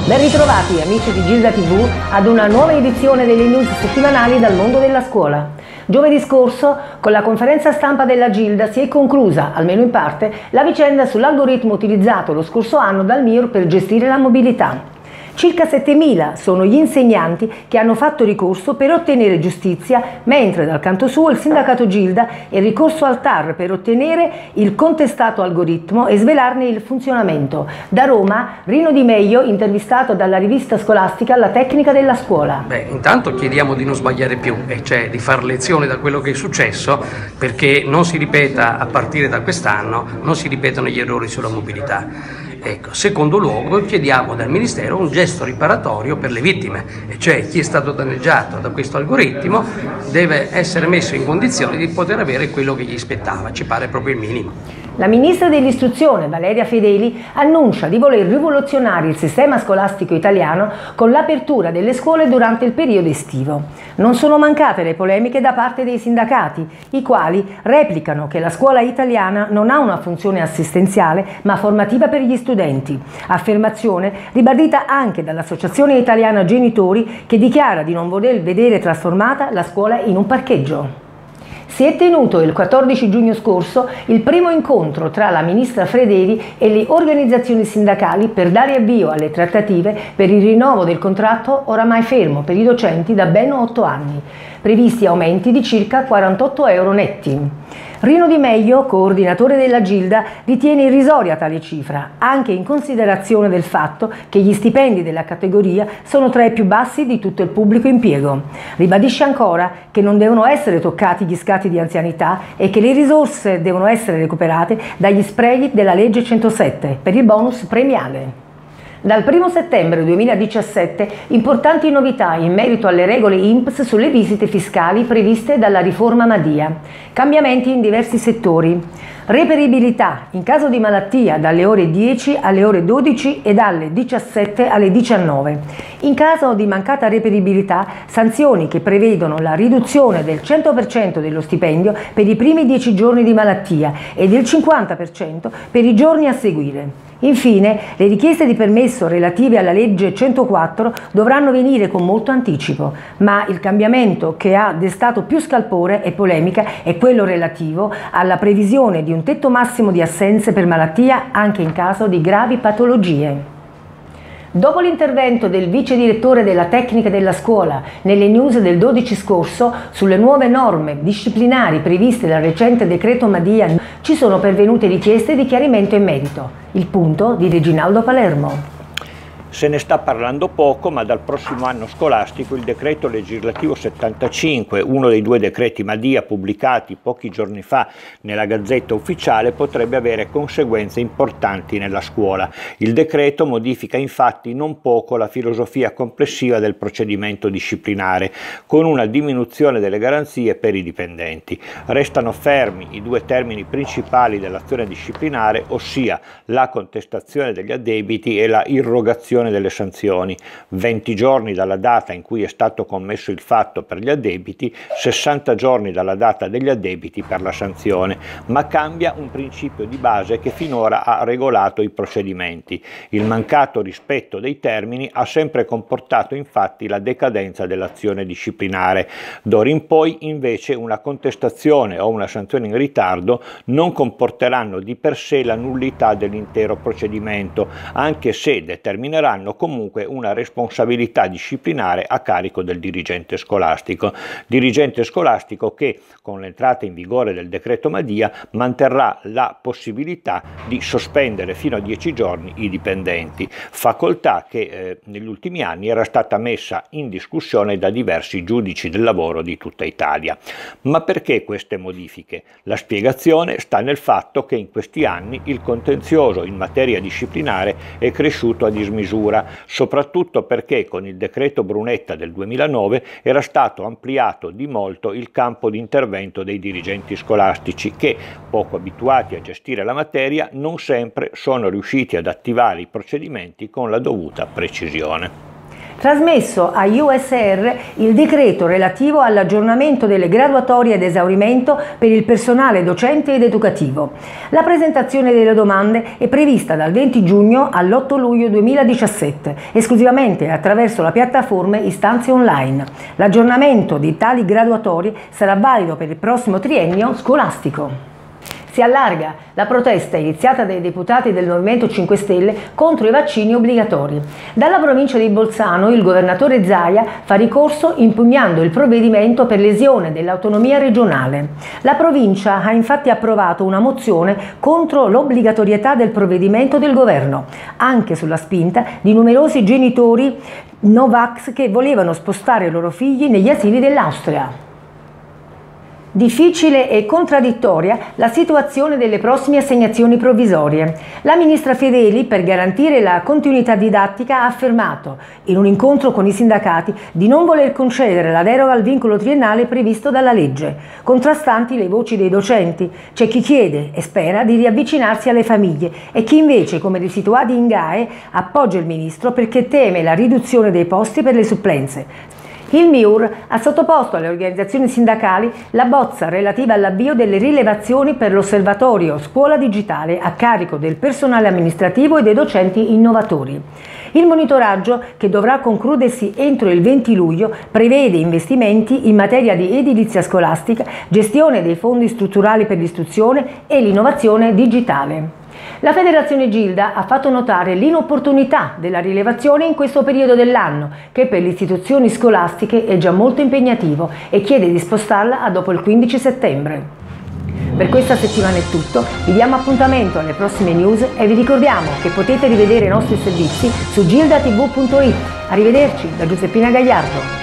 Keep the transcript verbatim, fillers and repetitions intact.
Ben ritrovati amici di Gilda tivù ad una nuova edizione delle news settimanali dal mondo della scuola. Giovedì scorso, con la conferenza stampa della Gilda, si è conclusa, almeno in parte, la vicenda sull'algoritmo utilizzato lo scorso anno dal M I U R per gestire la mobilità. Circa settemila sono gli insegnanti che hanno fatto ricorso per ottenere giustizia, mentre dal canto suo il sindacato Gilda è ricorso al T A R per ottenere il contestato algoritmo e svelarne il funzionamento. Da Roma, Rino Di Meglio, intervistato dalla rivista scolastica La Tecnica della Scuola. Beh, intanto chiediamo di non sbagliare più, e cioè di fare lezione da quello che è successo, perché non si ripeta a partire da quest'anno, non si ripetono gli errori sulla mobilità. Ecco, secondo luogo chiediamo dal Ministero un gesto riparatorio per le vittime, e cioè chi è stato danneggiato da questo algoritmo deve essere messo in condizione di poter avere quello che gli spettava, ci pare proprio il minimo. La ministra dell'istruzione Valeria Fedeli annuncia di voler rivoluzionare il sistema scolastico italiano con l'apertura delle scuole durante il periodo estivo. Non sono mancate le polemiche da parte dei sindacati, i quali replicano che la scuola italiana non ha una funzione assistenziale ma formativa per gli studenti. Affermazione ribadita anche dall'Associazione Italiana Genitori, che dichiara di non voler vedere trasformata la scuola in un parcheggio. Si è tenuto il quattordici giugno scorso il primo incontro tra la ministra Fedeli e le organizzazioni sindacali per dare avvio alle trattative per il rinnovo del contratto oramai fermo per i docenti da ben otto anni, previsti aumenti di circa quarantotto euro netti. Rino Di Meglio, coordinatore della Gilda, ritiene irrisoria tale cifra, anche in considerazione del fatto che gli stipendi della categoria sono tra i più bassi di tutto il pubblico impiego. Ribadisce ancora che non devono essere toccati gli scatti di anzianità e che le risorse devono essere recuperate dagli sprechi della legge centosette per il bonus premiale. Dal primo settembre duemiladiciassette importanti novità in merito alle regole I N P S sulle visite fiscali previste dalla riforma Madia. Cambiamenti in diversi settori. Reperibilità in caso di malattia dalle ore dieci alle ore dodici e dalle diciassette alle diciannove. In caso di mancata reperibilità, sanzioni che prevedono la riduzione del cento per cento dello stipendio per i primi dieci giorni di malattia e del cinquanta per cento per i giorni a seguire. Infine, le richieste di permesso relative alla legge centoquattro dovranno venire con molto anticipo, ma il cambiamento che ha destato più scalpore e polemica è quello relativo alla previsione di un tetto massimo di assenze per malattia anche in caso di gravi patologie. Dopo l'intervento del vice direttore della Tecnica della Scuola nelle news del dodici scorso sulle nuove norme disciplinari previste dal recente decreto Madia, ci sono pervenute richieste di chiarimento in merito. Il punto di Reginaldo Palermo. Se ne sta parlando poco, ma dal prossimo anno scolastico il decreto legislativo settantacinque, uno dei due decreti Madia pubblicati pochi giorni fa nella Gazzetta Ufficiale, potrebbe avere conseguenze importanti nella scuola. Il decreto modifica infatti non poco la filosofia complessiva del procedimento disciplinare, con una diminuzione delle garanzie per i dipendenti. Restano fermi i due termini principali dell'azione disciplinare, ossia la contestazione degli addebiti e la irrogazione delle sanzioni, venti giorni dalla data in cui è stato commesso il fatto per gli addebiti, sessanta giorni dalla data degli addebiti per la sanzione, ma cambia un principio di base che finora ha regolato i procedimenti. Il mancato rispetto dei termini ha sempre comportato infatti la decadenza dell'azione disciplinare. D'ora in poi invece una contestazione o una sanzione in ritardo non comporteranno di per sé la nullità dell'intero procedimento, anche se determineranno comunque una responsabilità disciplinare a carico del dirigente scolastico. Dirigente scolastico che, con l'entrata in vigore del decreto Madia, manterrà la possibilità di sospendere fino a dieci giorni i dipendenti, facoltà che eh, negli ultimi anni era stata messa in discussione da diversi giudici del lavoro di tutta Italia. Ma perché queste modifiche? La spiegazione sta nel fatto che in questi anni il contenzioso in materia disciplinare è cresciuto a dismisura, soprattutto perché con il decreto Brunetta del duemilanove era stato ampliato di molto il campo di intervento dei dirigenti scolastici che, poco abituati a gestire la materia, non sempre sono riusciti ad attivare i procedimenti con la dovuta precisione. trasmesso a U S R il decreto relativo all'aggiornamento delle graduatorie ad esaurimento per il personale docente ed educativo. La presentazione delle domande è prevista dal venti giugno all'otto luglio duemiladiciassette, esclusivamente attraverso la piattaforma Istanze Online. L'aggiornamento di tali graduatorie sarà valido per il prossimo triennio scolastico. Si allarga la protesta iniziata dai deputati del Movimento cinque Stelle contro i vaccini obbligatori. Dalla provincia di Bolzano il governatore Zaia fa ricorso impugnando il provvedimento per lesione dell'autonomia regionale. La provincia ha infatti approvato una mozione contro l'obbligatorietà del provvedimento del governo, anche sulla spinta di numerosi genitori Novax che volevano spostare i loro figli negli asili dell'Austria. Difficile e contraddittoria la situazione delle prossime assegnazioni provvisorie. La ministra Fedeli, per garantire la continuità didattica, ha affermato, in un incontro con i sindacati, di non voler concedere la deroga al vincolo triennale previsto dalla legge. Contrastanti le voci dei docenti. C'è chi chiede e spera di riavvicinarsi alle famiglie e chi invece, come i situati in G A E, appoggia il ministro perché teme la riduzione dei posti per le supplenze. Il M I U R ha sottoposto alle organizzazioni sindacali la bozza relativa all'avvio delle rilevazioni per l'osservatorio Scuola Digitale a carico del personale amministrativo e dei docenti innovatori. Il monitoraggio, che dovrà concludersi entro il venti luglio, prevede investimenti in materia di edilizia scolastica, gestione dei fondi strutturali per l'istruzione e l'innovazione digitale. La Federazione Gilda ha fatto notare l'inopportunità della rilevazione in questo periodo dell'anno, che per le istituzioni scolastiche è già molto impegnativo, e chiede di spostarla a dopo il quindici settembre. Per questa settimana è tutto, vi diamo appuntamento alle prossime news e vi ricordiamo che potete rivedere i nostri servizi su gilda t v punto it. Arrivederci da Giuseppina Gagliardo.